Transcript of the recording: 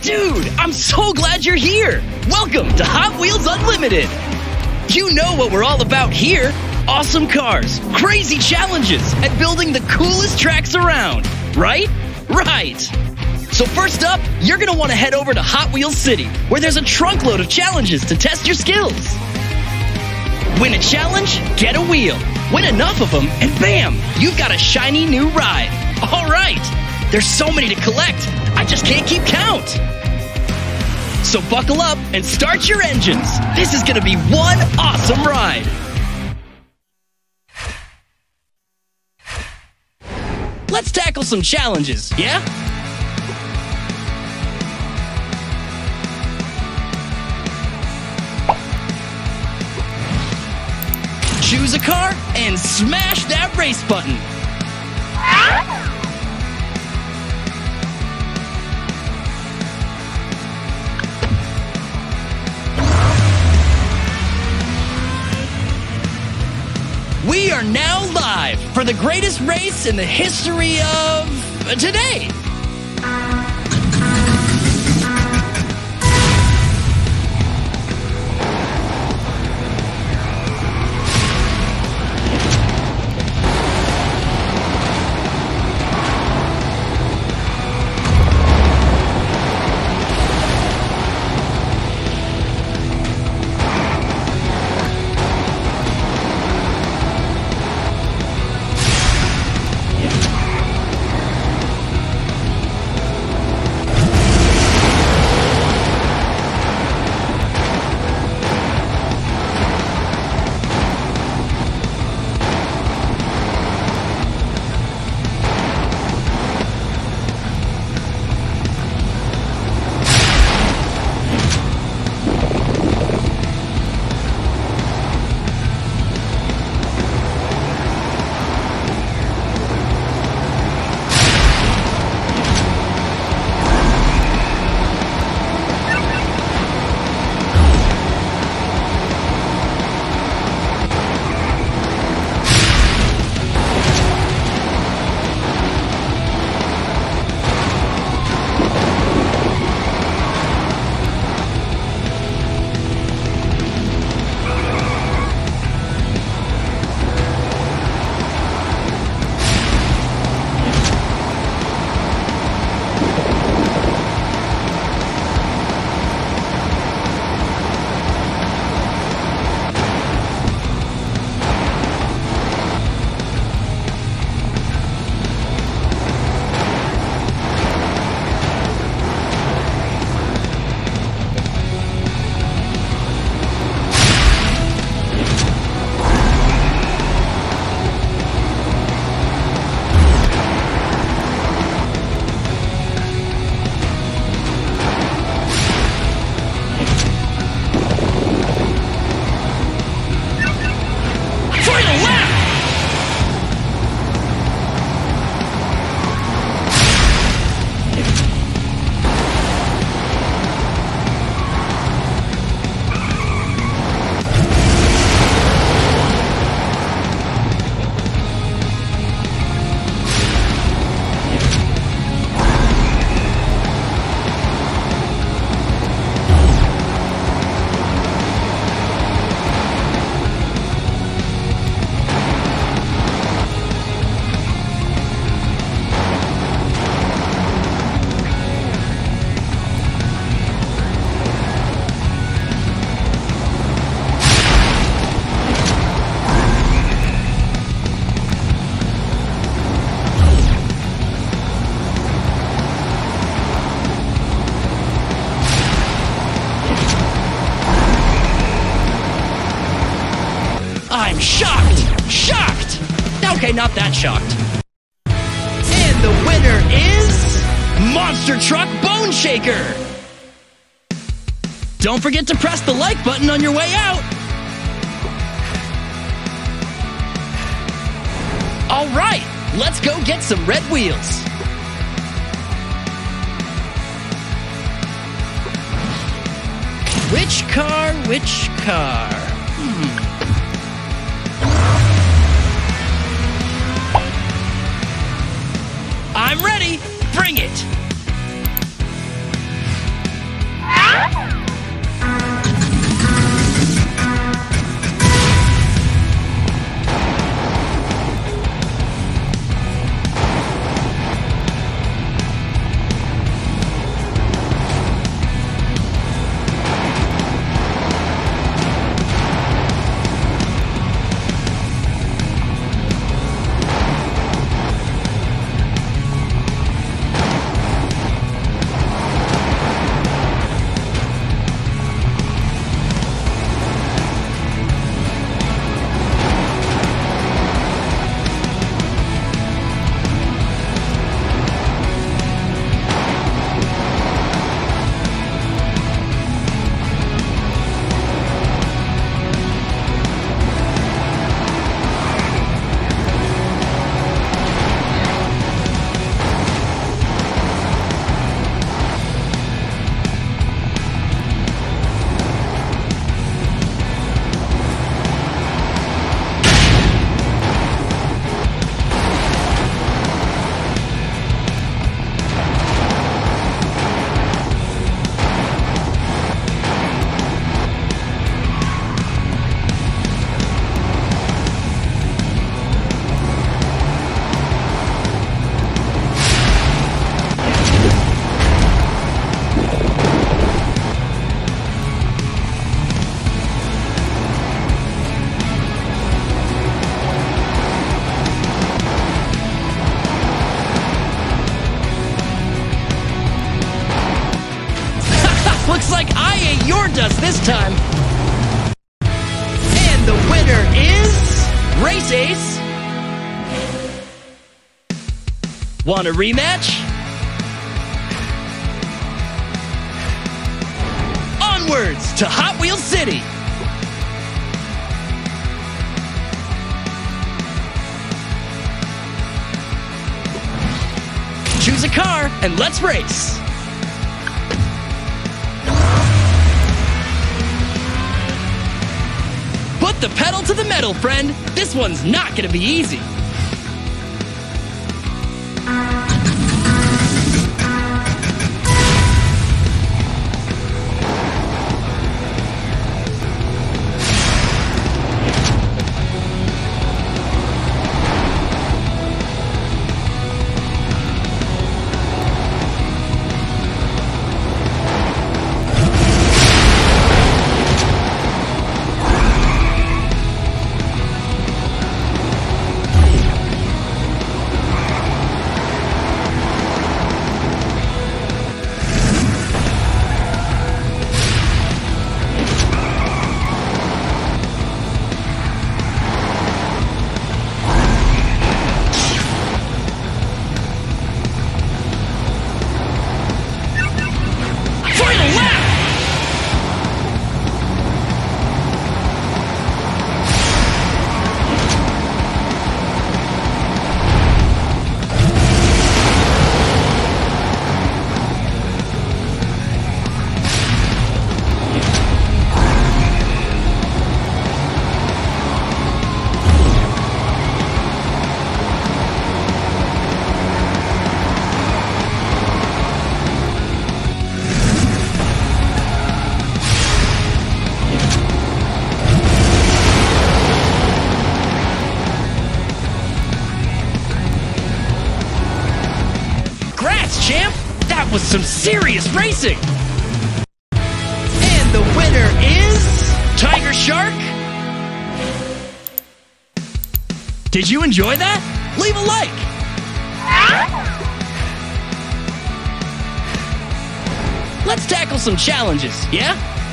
Dude, I'm so glad you're here! Welcome to Hot Wheels Unlimited! You know what we're all about here. Awesome cars, crazy challenges, and building the coolest tracks around. Right? Right! So first up, you're gonna want to head over to Hot Wheels City, where there's a trunkload of challenges to test your skills. Win a challenge, get a wheel. Win enough of them, and bam! You've got a shiny new ride. All right! There's so many to collect, I just can't keep count. So buckle up and start your engines. This is gonna be one awesome ride. Let's tackle some challenges, yeah? Choose a car and smash that race button. We are now live for the greatest race in the history of today. I'm shocked! Shocked! Okay, not that shocked. And the winner is Monster Truck Bone Shaker! Don't forget to press the like button on your way out! Alright, let's go get some red wheels! Which car, which car? I'm ready! Bring it! like I ate your dust this time. And the winner is Race Ace. Want a rematch? Onwards to Hot Wheels City. Choose a car and let's race. Put the pedal to the metal, friend. This one's not gonna be easy. Champ, that was some serious racing! And the winner is Tiger Shark. Did you enjoy that? Leave a like! Let's tackle some challenges, yeah?